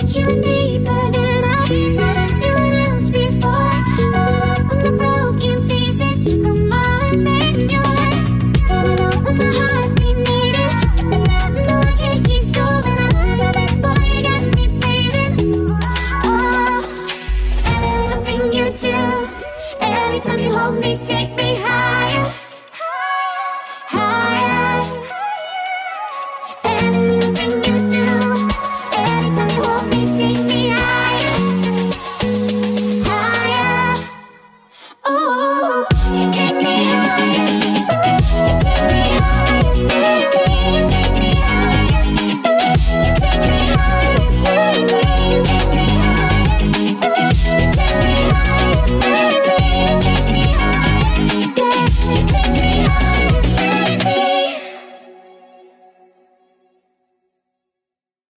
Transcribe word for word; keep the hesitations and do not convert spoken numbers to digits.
you deeper than I let anyone else before. From the broken pieces, from all I made yours. Turning on when my heart be needed. Stepping out and no, I can't keep scoring. I lose my best boy, you got me breathing. Oh, every little thing you do, every time you hold me, take me higher, higher. Every little thing you do, every time you hold me, take me higher, higher. Ooh, you take me